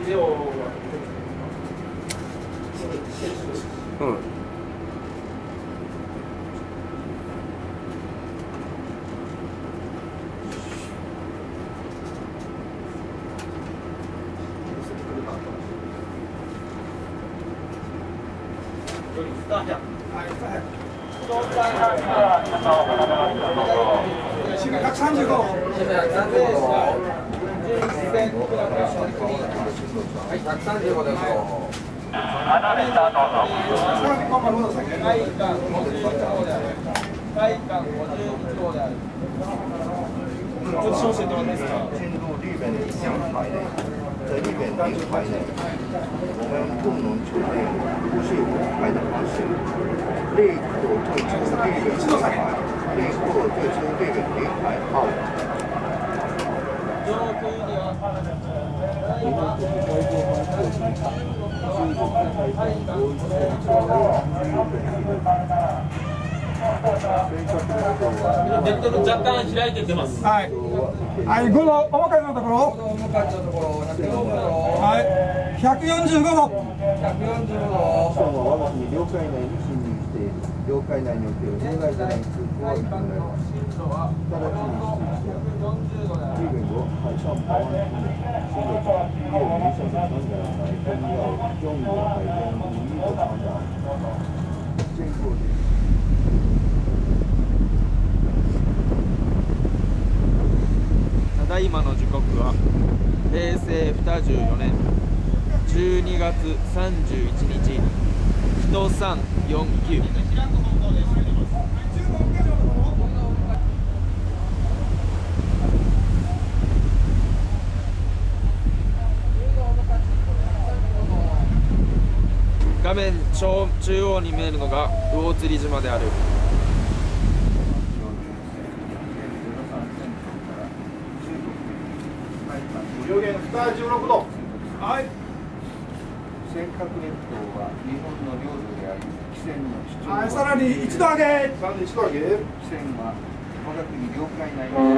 うん。 135です。 在日本领海内，我们不能出现不是无海的发生。内国退出日本领海，内国退出日本领海后。 ベクトル若干開いて出ます。 はい。はい、5度、おまかりのところ。はい。145度。 145度。我が国領海内に侵入している。領海内における例外的な通行は認められます。直ちに出水して、日本語、海上保安局、新路医療入社者参加の内紛要用意の改善に意図参加。全国で。 ただいまの時刻は平成24年12月31日1349。画面中央に見えるのが魚釣島である。 上限216度。 はい。 尖閣列島は日本の領土であり、汽船の主張は、 はい、さらに1度上げ。 さらに1度上げ。汽船は我が国領海内に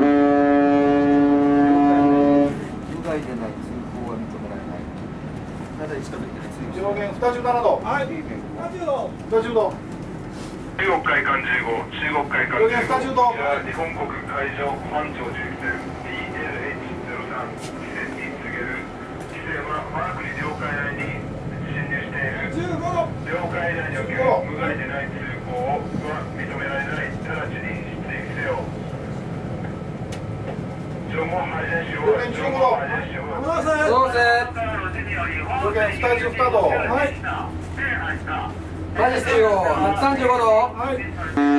無害でない通行は認められない。ただ1度上限27度。 はい。70度。 20度。 中国海艦15、中国海艦15、日本国海上保安庁巡視船 PLH03、汽船に告げる。汽船は我が国領海内に侵入している。領海内における無害でない通行は認められない。直ちに出撃せよ。情報配信しよう。情報配信しよう。 どうせ。 上限22度。 はい。 マジしてよ。135度。 はい。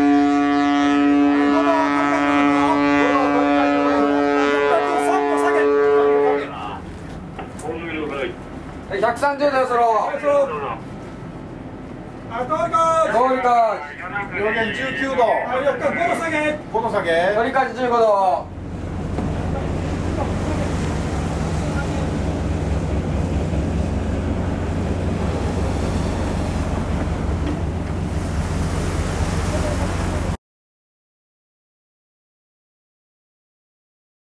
130度よ、そろ。 通りか。 上限19度。 はい、5度下げ。 5度下げ。 取り返し15度。